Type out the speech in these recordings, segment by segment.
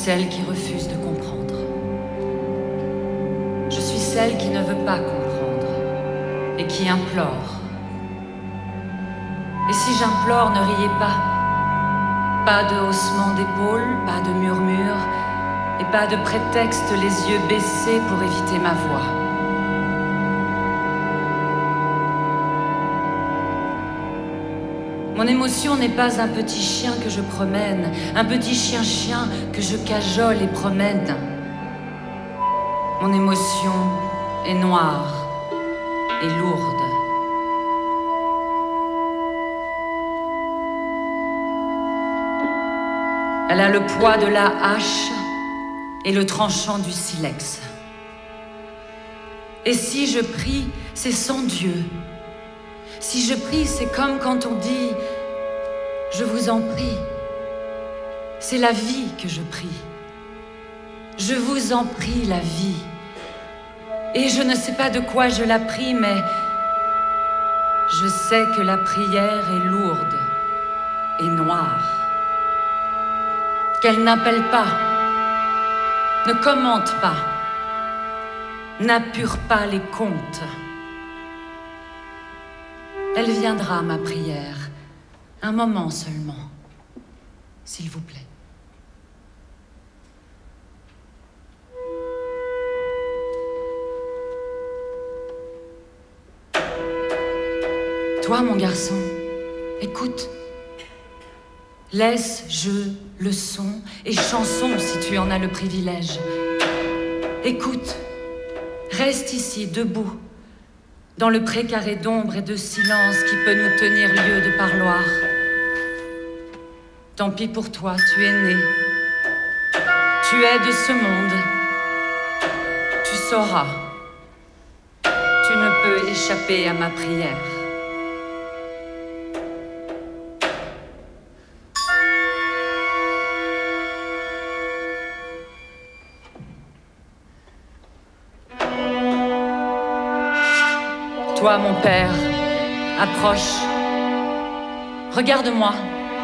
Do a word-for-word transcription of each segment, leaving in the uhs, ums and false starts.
celle qui refuse de comprendre. Je suis celle qui ne veut pas comprendre et qui implore. Et si j'implore, ne riez pas. Pas de haussement d'épaules, pas de murmure, et pas de prétexte les yeux baissés pour éviter ma voix. Mon émotion n'est pas un petit chien que je promène, un petit chien-chien que je cajole et promène. Mon émotion est noire et lourde. Elle a le poids de la hache et le tranchant du silex. Et si je prie, c'est sans Dieu. Si je prie, c'est comme quand on dit « Je vous en prie ». C'est la vie que je prie. Je vous en prie, la vie. Et je ne sais pas de quoi je la prie, mais je sais que la prière est lourde et noire. Qu'elle n'appelle pas, ne commente pas, n'appure pas les comptes. Elle viendra, ma prière, un moment seulement, s'il vous plaît. Toi, mon garçon, écoute. Laisse jeu, leçon et chanson si tu en as le privilège. Écoute, reste ici, debout, dans le précaré d'ombre et de silence qui peut nous tenir lieu de parloir. Tant pis pour toi, tu es né. Tu es de ce monde. Tu sauras. Tu ne peux échapper à ma prière. Toi, mon père, approche. Regarde-moi.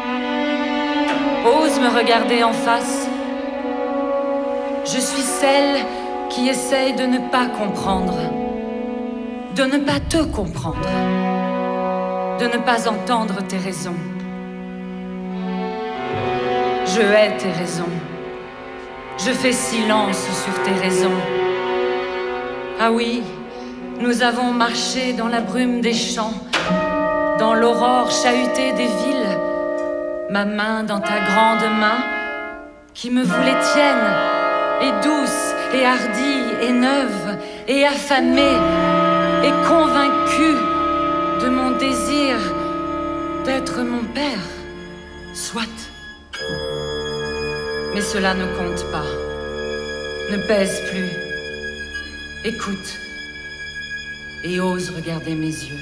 Ose me regarder en face. Je suis celle qui essaye de ne pas comprendre, de ne pas te comprendre, de ne pas entendre tes raisons. Je hais tes raisons. Je fais silence sur tes raisons. Ah oui, nous avons marché dans la brume des champs, dans l'aurore chahutée des villes, ma main dans ta grande main, qui me voulait tienne, et douce, et hardie, et neuve, et affamée, et convaincue de mon désir d'être mon père, soit. Mais cela ne compte pas, ne pèse plus. Écoute. Et ose regarder mes yeux.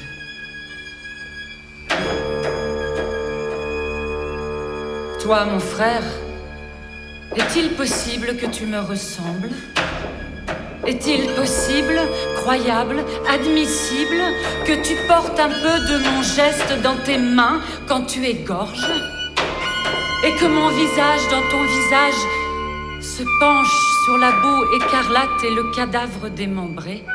Toi, mon frère, est-il possible que tu me ressembles? Est-il possible, croyable, admissible, que tu portes un peu de mon geste dans tes mains quand tu égorges? Et que mon visage dans ton visage se penche sur la boue écarlate et le cadavre démembré?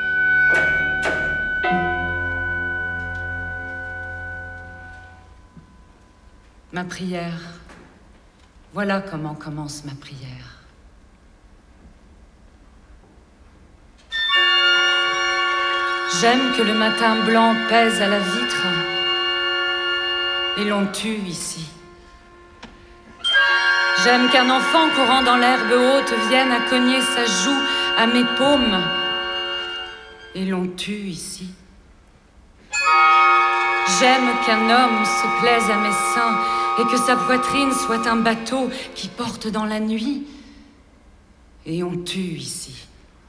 Ma prière, voilà comment commence ma prière. J'aime que le matin blanc pèse à la vitre et l'on tue ici. J'aime qu'un enfant courant dans l'herbe haute vienne à cogner sa joue à mes paumes et l'on tue ici. J'aime qu'un homme se plaise à mes seins et que sa poitrine soit un bateau qui porte dans la nuit. Et on tue ici.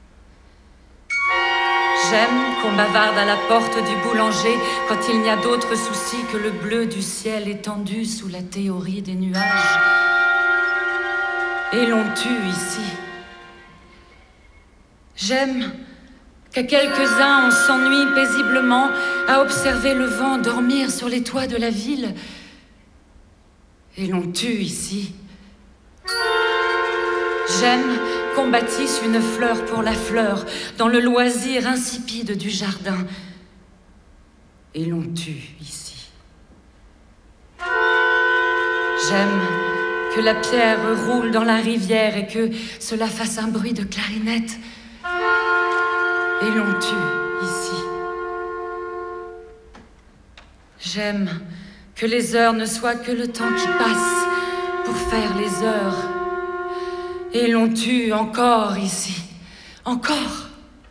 J'aime qu'on bavarde à la porte du boulanger quand il n'y a d'autre souci que le bleu du ciel étendu sous la théorie des nuages. Et l'on tue ici. J'aime qu'à quelques-uns on s'ennuie paisiblement à observer le vent dormir sur les toits de la ville. Et l'on tue ici. J'aime qu'on bâtisse une fleur pour la fleur dans le loisir insipide du jardin. Et l'on tue ici. J'aime que la pierre roule dans la rivière et que cela fasse un bruit de clarinette. Et l'on tue ici. J'aime que les heures ne soient que le temps qui passe pour faire les heures. Et l'on tue encore ici. Encore.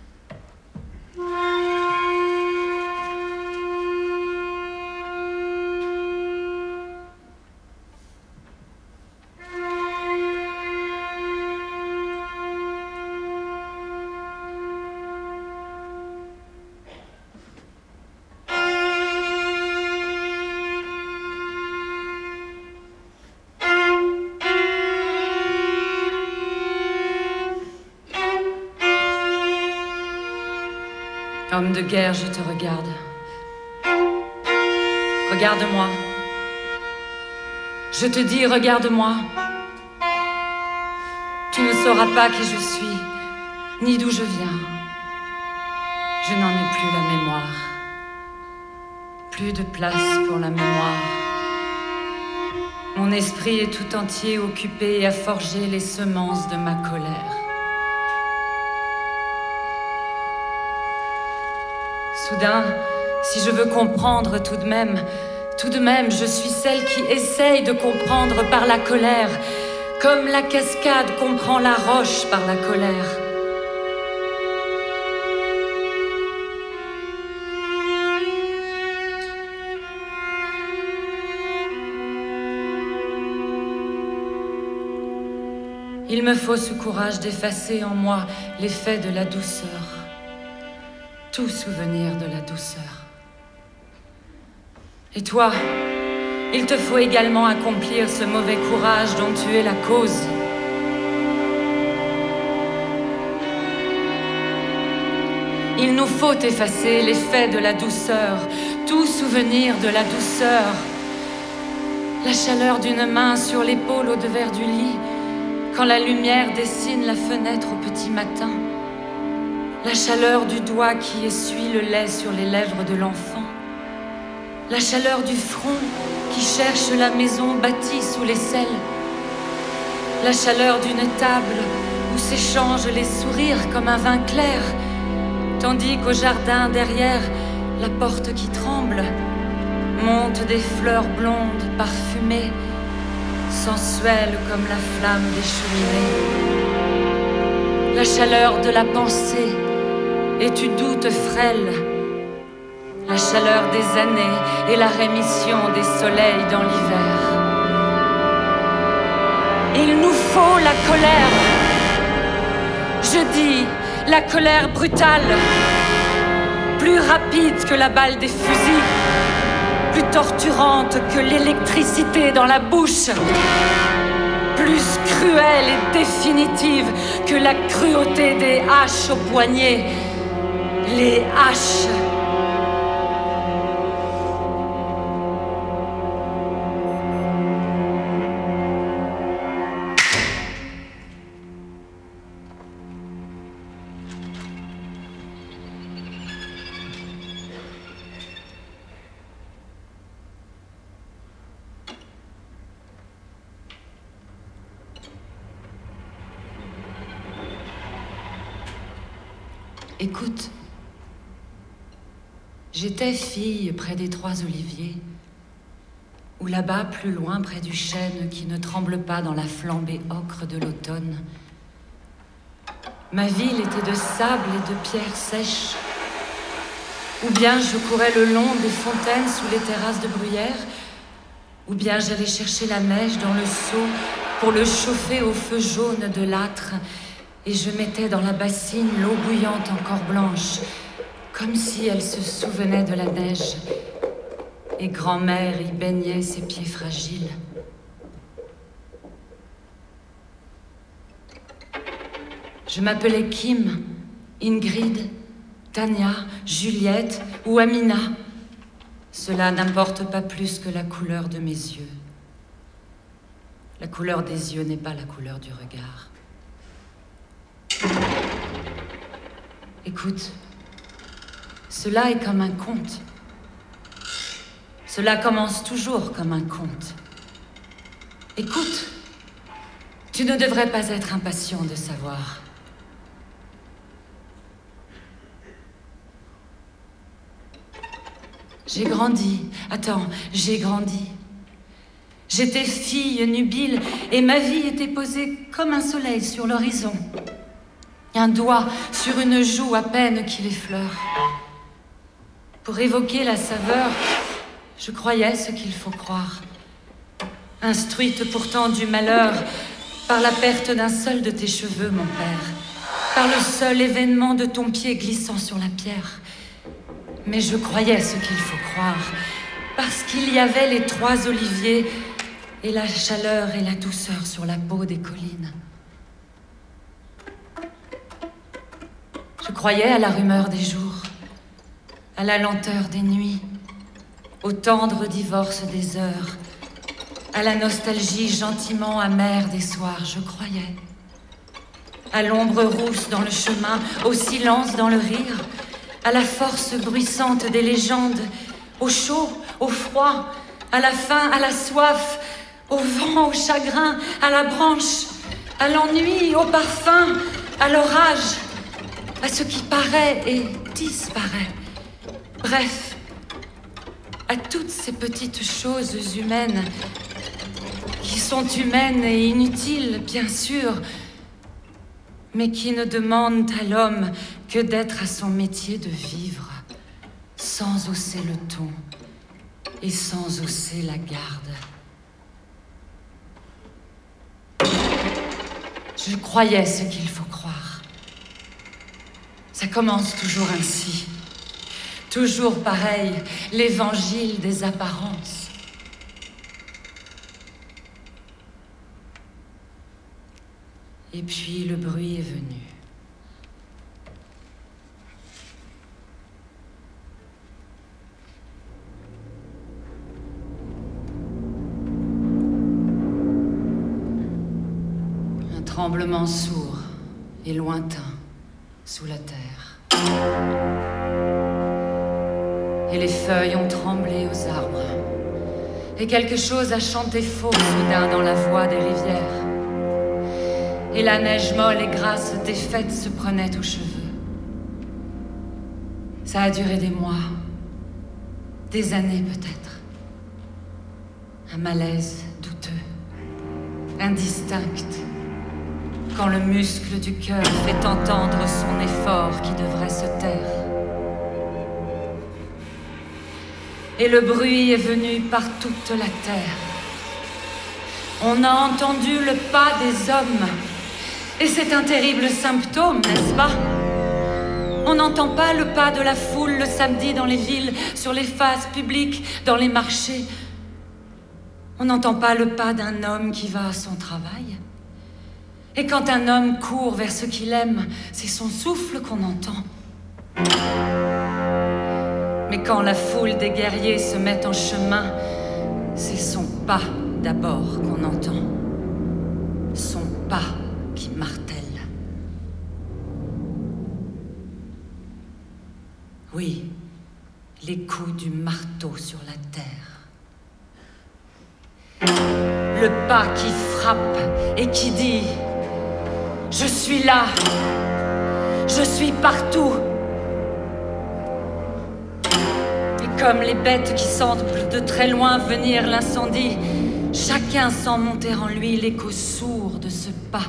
Homme de guerre, je te regarde. Regarde-moi. Je te dis, regarde-moi. Tu ne sauras pas qui je suis, ni d'où je viens. Je n'en ai plus la mémoire. Plus de place pour la mémoire. Mon esprit est tout entier occupé à forger les semences de ma colère. Soudain, si je veux comprendre tout de même, tout de même, je suis celle qui essaye de comprendre par la colère, comme la cascade comprend la roche par la colère. Il me faut ce courage d'effacer en moi l'effet de la douceur. Tout souvenir de la douceur. Et toi, il te faut également accomplir ce mauvais courage dont tu es la cause. Il nous faut effacer l'effet de la douceur, tout souvenir de la douceur. La chaleur d'une main sur l'épaule au devers du lit, quand la lumière dessine la fenêtre au petit matin. La chaleur du doigt qui essuie le lait sur les lèvres de l'enfant. La chaleur du front qui cherche la maison bâtie sous les selles. La chaleur d'une table où s'échangent les sourires comme un vin clair, tandis qu'au jardin derrière, la porte qui tremble, montent des fleurs blondes parfumées, sensuelles comme la flamme des cheminées. La chaleur de la pensée, et tu doutes frêle, la chaleur des années et la rémission des soleils dans l'hiver. Il nous faut la colère, je dis la colère brutale, plus rapide que la balle des fusils, plus torturante que l'électricité dans la bouche, plus cruelle et définitive que la cruauté des haches au poignet. Les haches. Écoute. J'étais fille près des trois oliviers, ou là-bas, plus loin, près du chêne qui ne tremble pas dans la flambée ocre de l'automne. Ma ville était de sable et de pierres sèches. Ou bien je courais le long des fontaines sous les terrasses de bruyère, ou bien j'allais chercher la neige dans le seau pour le chauffer au feu jaune de l'âtre, et je mettais dans la bassine l'eau bouillante encore blanche, comme si elle se souvenait de la neige, et grand-mère y baignait ses pieds fragiles. Je m'appelais Kim, Ingrid, Tania, Juliette ou Amina. Cela n'importe pas plus que la couleur de mes yeux. La couleur des yeux n'est pas la couleur du regard. Écoute, cela est comme un conte. Cela commence toujours comme un conte. Écoute, tu ne devrais pas être impatient de savoir. J'ai grandi. Attends, j'ai grandi. J'étais fille nubile et ma vie était posée comme un soleil sur l'horizon. Un doigt sur une joue à peine qu'il effleure. Pour évoquer la saveur, je croyais ce qu'il faut croire. Instruite pourtant du malheur par la perte d'un seul de tes cheveux, mon père, par le seul événement de ton pied glissant sur la pierre. Mais je croyais ce qu'il faut croire, parce qu'il y avait les trois oliviers et la chaleur et la douceur sur la peau des collines. Je croyais à la rumeur des jours, à la lenteur des nuits, au tendre divorce des heures, à la nostalgie gentiment amère des soirs, je croyais. À l'ombre rousse dans le chemin, au silence dans le rire, à la force bruissante des légendes, au chaud, au froid, à la faim, à la soif, au vent, au chagrin, à la branche, à l'ennui, au parfum, à l'orage, à ce qui paraît et disparaît. Bref, à toutes ces petites choses humaines qui sont humaines et inutiles, bien sûr, mais qui ne demandent à l'homme que d'être à son métier de vivre, sans hausser le ton et sans hausser la garde. Je croyais ce qu'il faut croire. Ça commence toujours ainsi. Toujours pareil, l'évangile des apparences. Et puis le bruit est venu. Un tremblement sourd et lointain sous la terre. Et les feuilles ont tremblé aux arbres. Et quelque chose a chanté faux soudain dans la voix des rivières. Et la neige molle et grasse défaite se prenait aux cheveux. Ça a duré des mois, des années peut-être. Un malaise douteux, indistinct, quand le muscle du cœur fait entendre son effort qui devrait se taire. Et le bruit est venu par toute la terre. On a entendu le pas des hommes. Et c'est un terrible symptôme, n'est-ce pas? On n'entend pas le pas de la foule le samedi dans les villes, sur les faces publiques, dans les marchés. On n'entend pas le pas d'un homme qui va à son travail. Et quand un homme court vers ce qu'il aime, c'est son souffle qu'on entend. Mais quand la foule des guerriers se met en chemin, c'est son pas d'abord qu'on entend. Son pas qui martèle. Oui, les coups du marteau sur la terre. Le pas qui frappe et qui dit « Je suis là, je suis partout ». Et comme les bêtes qui sentent de très loin venir l'incendie, chacun sent monter en lui l'écho sourd de ce pas.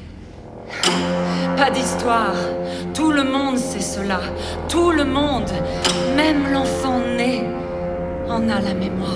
Pas d'histoire, tout le monde sait cela, tout le monde, même l'enfant né, en a la mémoire.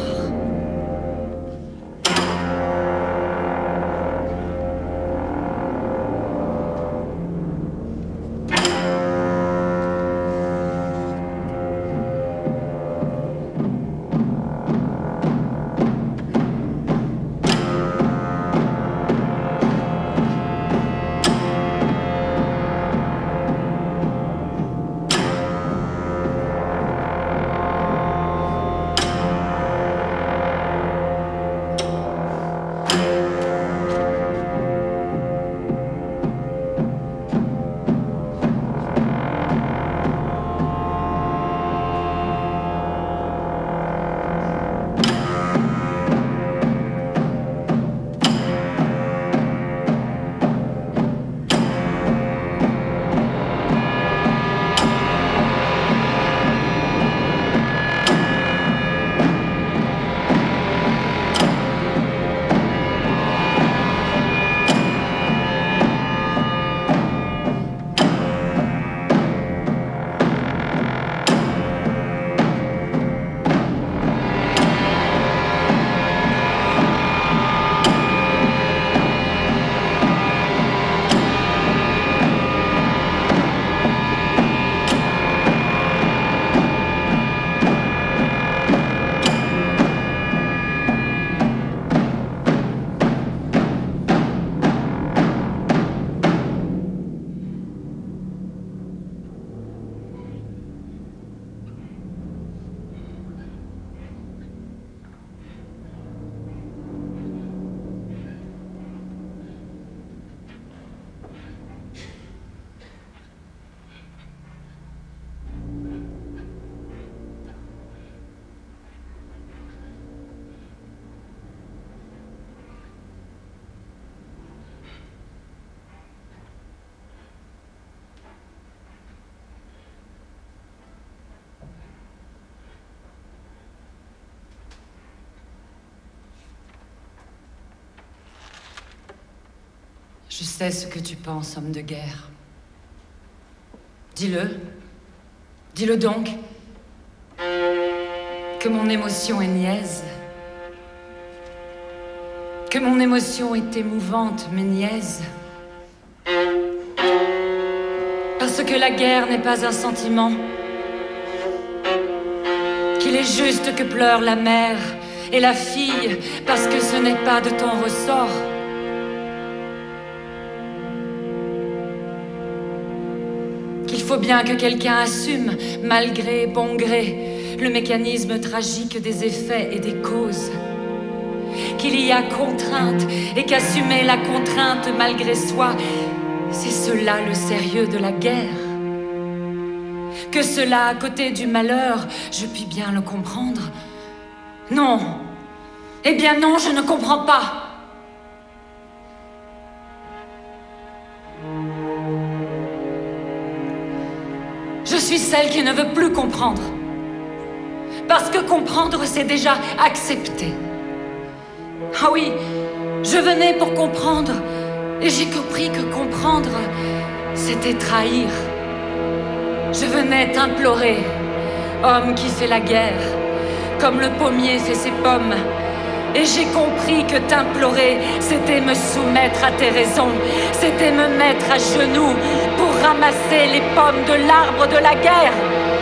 Je sais ce que tu penses, homme de guerre. Dis-le. Dis-le donc. Que mon émotion est niaise. Que mon émotion est émouvante, mais niaise. Parce que la guerre n'est pas un sentiment. Qu'il est juste que pleure la mère et la fille, parce que ce n'est pas de ton ressort. Qu'il faut bien que quelqu'un assume, malgré bon gré, le mécanisme tragique des effets et des causes. Qu'il y a contrainte, et qu'assumer la contrainte malgré soi, c'est cela le sérieux de la guerre. Que cela, à côté du malheur, je puis bien le comprendre. Non. Eh bien non, je ne comprends pas. Je suis celle qui ne veut plus comprendre. Parce que comprendre, c'est déjà accepter. Ah oui, je venais pour comprendre, et j'ai compris que comprendre, c'était trahir. Je venais t'implorer, homme qui fait la guerre, comme le pommier fait ses pommes. Et j'ai compris que t'implorer, c'était me soumettre à tes raisons, c'était me mettre à genoux pour ramasser les pommes de l'arbre de la guerre.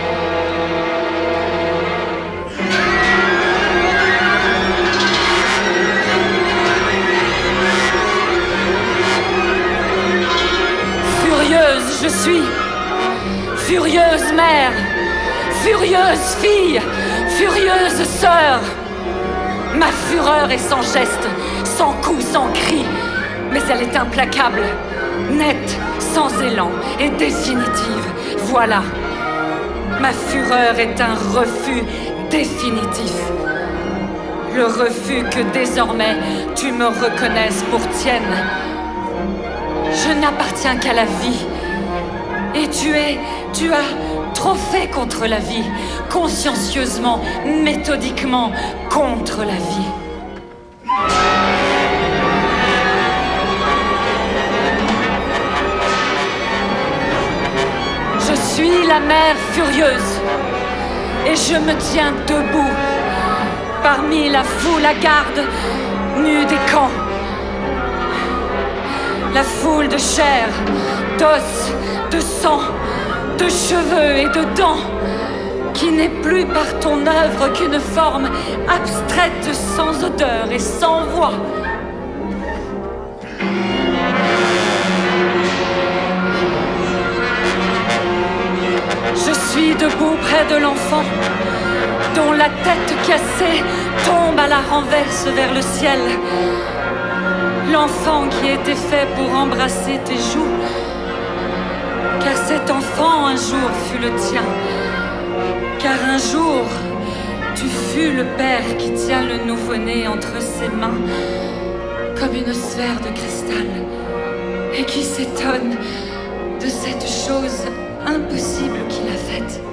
Furieuse je suis, furieuse mère, furieuse fille, furieuse sœur. Ma fureur est sans geste, sans coup, sans cri, mais elle est implacable, nette, sans élan et définitive. Voilà, ma fureur est un refus définitif. Le refus que désormais tu me reconnaisses pour tienne. Je n'appartiens qu'à la vie. Et tu es, tu as trop fait contre la vie, consciencieusement, méthodiquement, contre la vie. Je suis la mère furieuse, et je me tiens debout, parmi la foule à garde, nue des camps. La foule de chair, d'os, de sang, de cheveux et de dents, qui n'est plus par ton œuvre qu'une forme abstraite, sans odeur et sans voix. Je suis debout près de l'enfant, dont la tête cassée tombe à la renverse vers le ciel. L'enfant qui était fait pour embrasser tes joues, car cet enfant un jour fut le tien, car un jour tu fus le père qui tient le nouveau-né entre ses mains comme une sphère de cristal et qui s'étonne de cette chose impossible qu'il a faite.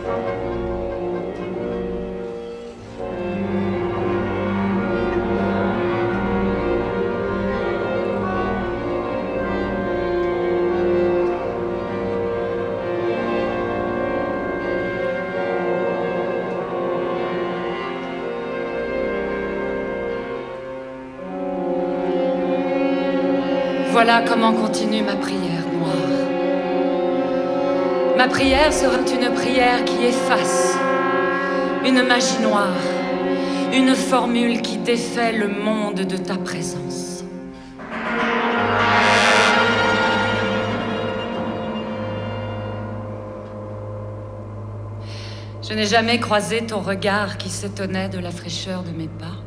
Voilà comment continue ma prière noire. Ma prière sera une prière qui efface, une magie noire, une formule qui défait le monde de ta présence. Je n'ai jamais croisé ton regard qui s'étonnait de la fraîcheur de mes pas.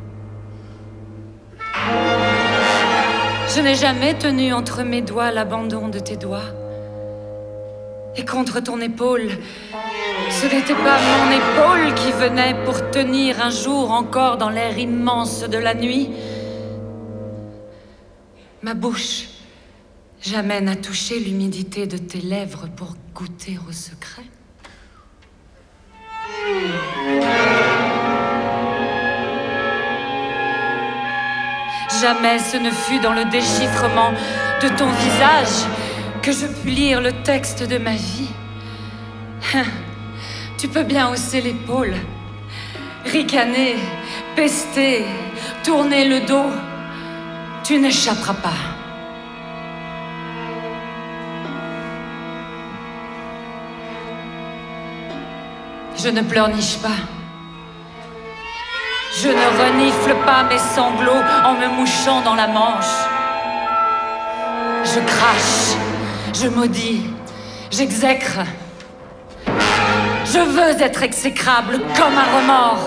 Je n'ai jamais tenu entre mes doigts l'abandon de tes doigts. Et contre ton épaule, ce n'était pas mon épaule qui venait pour tenir un jour encore dans l'air immense de la nuit. Ma bouche jamais n'a touché l'humidité de tes lèvres pour goûter au secret. Jamais ce ne fut dans le déchiffrement de ton visage que je puis lire le texte de ma vie. Tu peux bien hausser l'épaule, ricaner, pester, tourner le dos. Tu n'échapperas pas. Je ne pleurniche pas. Je ne renifle pas mes sanglots en me mouchant dans la manche. Je crache, je maudis, j'exècre. Je veux être exécrable comme un remords.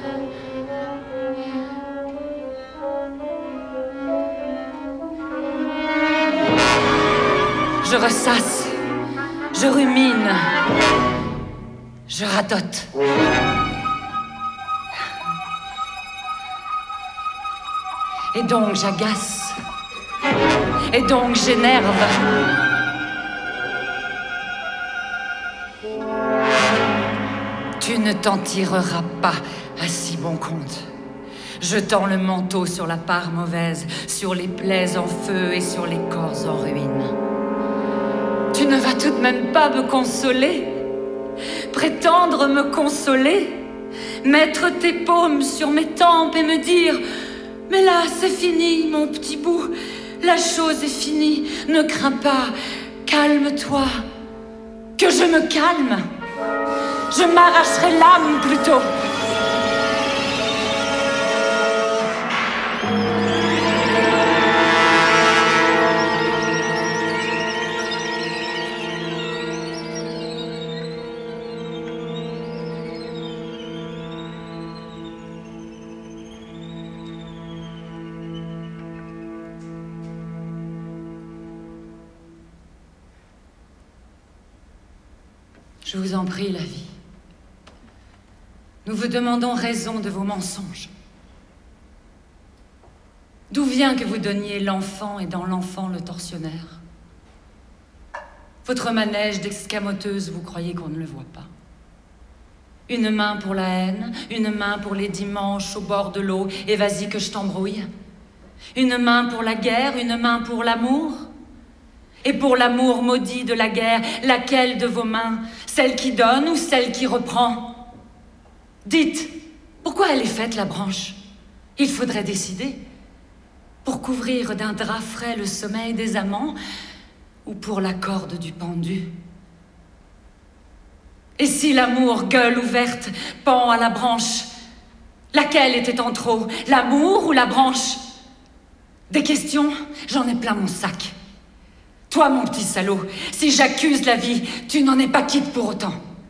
Je ressasse, je rumine, je radote. Et donc j'agace. Et donc j'énerve. Tu ne t'en tireras pas à si bon compte, jetant le manteau sur la part mauvaise, sur les plaies en feu et sur les corps en ruine. Tu ne vas tout de même pas me consoler, prétendre me consoler, mettre tes paumes sur mes tempes et me dire « Mais là, c'est fini, mon petit bout, la chose est finie, ne crains pas, calme-toi. » Que je me calme, je m'arracherai l'âme plutôt. Je vous en prie, la vie. Nous vous demandons raison de vos mensonges. D'où vient que vous donniez l'enfant et dans l'enfant le tortionnaire? Votre manège d'escamoteuse, vous croyez qu'on ne le voit pas? Une main pour la haine, une main pour les dimanches au bord de l'eau, et vas-y que je t'embrouille. Une main pour la guerre, une main pour l'amour. Et pour l'amour maudit de la guerre, laquelle de vos mains? Celle qui donne ou celle qui reprend? Dites, pourquoi elle est faite, la branche? Il faudrait décider. Pour couvrir d'un drap frais le sommeil des amants, ou pour la corde du pendu? Et si l'amour, gueule ouverte, pend à la branche, laquelle était en trop, l'amour ou la branche? Des questions, j'en ai plein mon sac. Toi, mon petit salaud, si j'accuse la vie, tu n'en es pas quitte pour autant.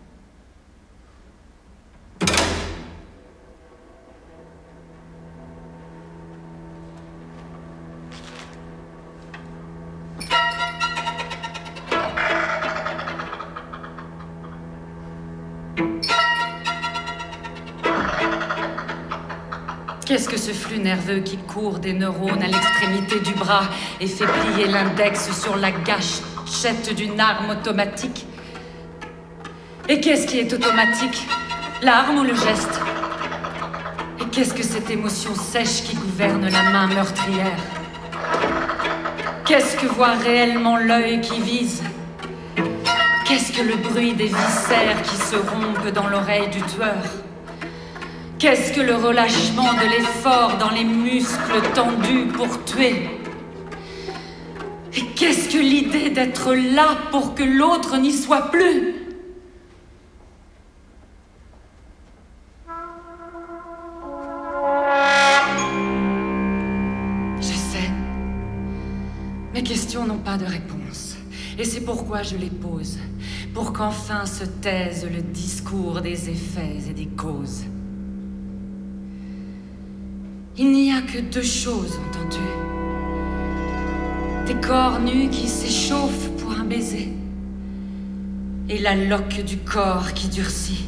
Qu'est-ce que ce flux nerveux qui court des neurones à l'extrémité du bras et fait plier l'index sur la gâchette d'une arme automatique? Et qu'est-ce qui est automatique? L'arme ou le geste? Et qu'est-ce que cette émotion sèche qui gouverne la main meurtrière? Qu'est-ce que voit réellement l'œil qui vise? Qu'est-ce que le bruit des viscères qui se rompent dans l'oreille du tueur? Qu'est-ce que le relâchement de l'effort dans les muscles tendus pour tuer? Et qu'est-ce que l'idée d'être là pour que l'autre n'y soit plus? Je sais. Mes questions n'ont pas de réponse. Et c'est pourquoi je les pose. Pour qu'enfin se taise le discours des effets et des causes. Il n'y a que deux choses, entends-tu? Tes corps nus qui s'échauffent pour un baiser et la loque du corps qui durcit.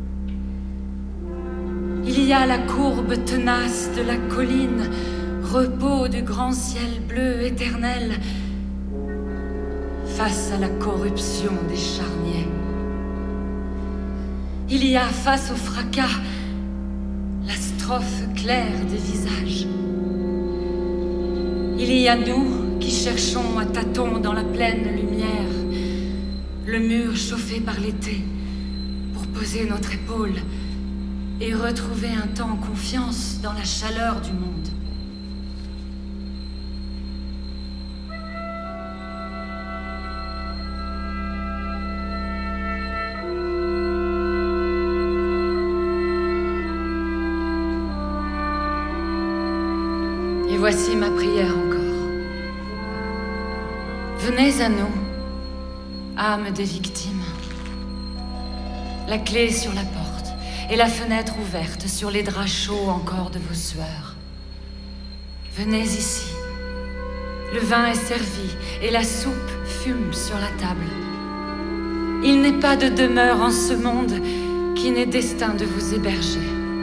Il y a la courbe tenace de la colline, repos du grand ciel bleu éternel, face à la corruption des charniers. Il y a face au fracas la strophe claire des visages. Il y a nous qui cherchons à tâtons dans la pleine lumière, le mur chauffé par l'été, pour poser notre épaule et retrouver un temps confiance dans la chaleur du monde. Et voici ma prière encore. Venez à nous, âmes des victimes. La clé sur la porte et la fenêtre ouverte sur les draps chauds encore de vos sueurs. Venez ici. Le vin est servi et la soupe fume sur la table. Il n'est pas de demeure en ce monde qui n'ait destin de vous héberger.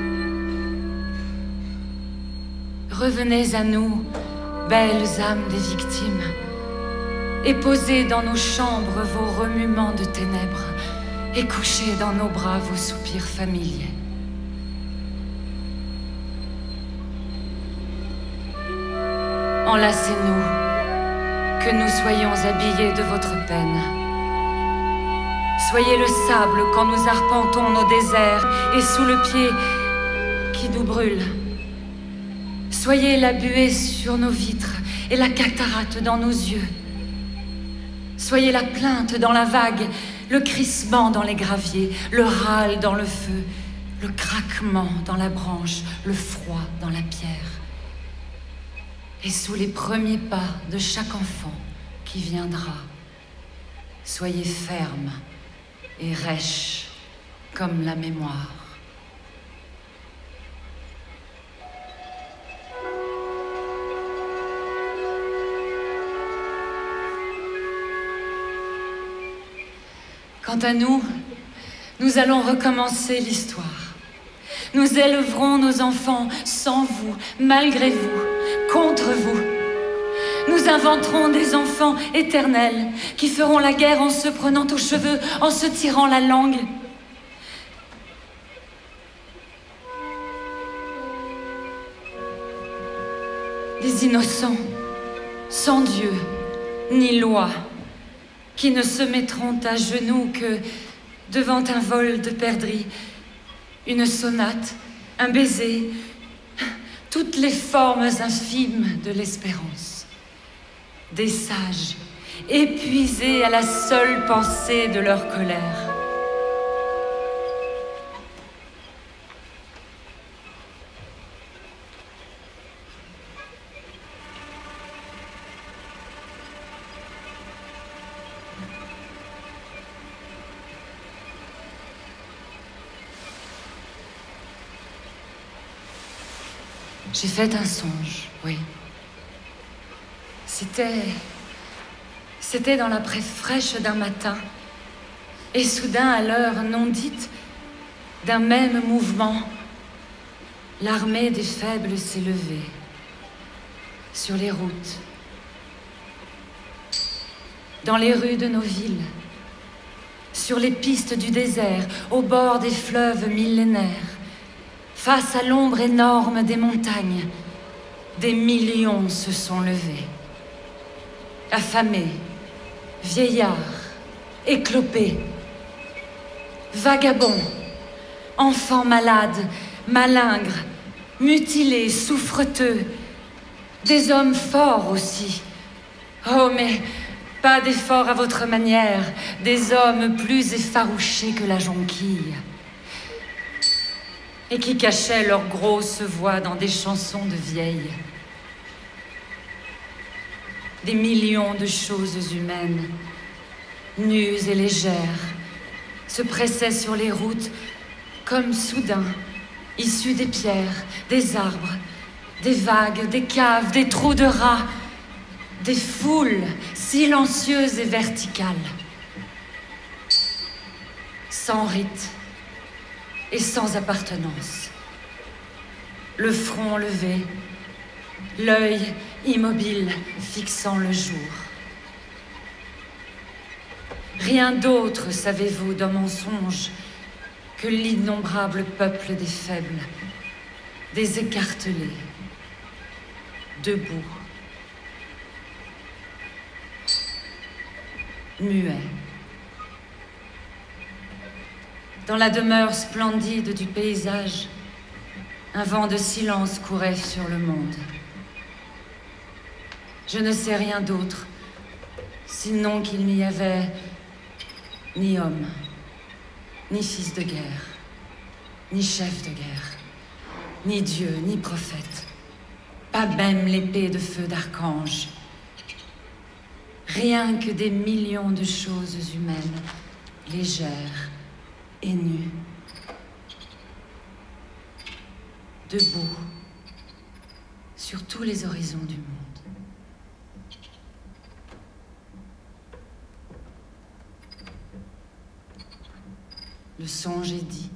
Revenez à nous, belles âmes des victimes, et posez dans nos chambres vos remuements de ténèbres, et couchez dans nos bras vos soupirs familiers. Enlacez-nous, que nous soyons habillés de votre peine. Soyez le sable quand nous arpentons nos déserts, et sous le pied qui nous brûle. Soyez la buée sur nos vitres et la cataracte dans nos yeux. Soyez la plainte dans la vague, le crissement dans les graviers, le râle dans le feu, le craquement dans la branche, le froid dans la pierre. Et sous les premiers pas de chaque enfant qui viendra, soyez ferme et rêche comme la mémoire. Quant à nous, nous allons recommencer l'histoire. Nous élèverons nos enfants sans vous, malgré vous, contre vous. Nous inventerons des enfants éternels qui feront la guerre en se prenant aux cheveux, en se tirant la langue. Des innocents, sans Dieu ni loi, qui ne se mettront à genoux que devant un vol de perdrix, une sonate, un baiser, toutes les formes infimes de l'espérance. Des sages, épuisés à la seule pensée de leur colère. J'ai fait un songe, oui. C'était... C'était dans la presse fraîche d'un matin, et soudain, à l'heure non dite, d'un même mouvement, l'armée des faibles s'est levée, sur les routes, dans les rues de nos villes, sur les pistes du désert, au bord des fleuves millénaires, face à l'ombre énorme des montagnes, des millions se sont levés. Affamés, vieillards, éclopés, vagabonds, enfants malades, malingres, mutilés, souffreteux, des hommes forts aussi. Oh, mais pas des forts à votre manière, des hommes plus effarouchés que la jonquille, et qui cachaient leurs grosses voix dans des chansons de vieilles. Des millions de choses humaines, nues et légères, se pressaient sur les routes comme soudain, issues des pierres, des arbres, des vagues, des caves, des trous de rats, des foules silencieuses et verticales, sans rite et sans appartenance. Le front levé, l'œil immobile fixant le jour. Rien d'autre, savez-vous, dans mon songe, que l'innombrable peuple des faibles, des écartelés, debout, muet. Dans la demeure splendide du paysage, un vent de silence courait sur le monde. Je ne sais rien d'autre, sinon qu'il n'y avait ni homme, ni fils de guerre, ni chef de guerre, ni Dieu, ni prophète, pas même l'épée de feu d'archange. Rien que des millions de choses humaines, légères et nues, debout sur tous les horizons du monde. Le songe est dit.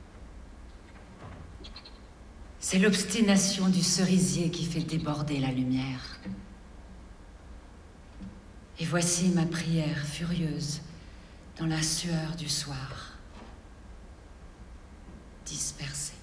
C'est l'obstination du cerisier qui fait déborder la lumière. Et voici ma prière furieuse dans la sueur du soir, dispersée.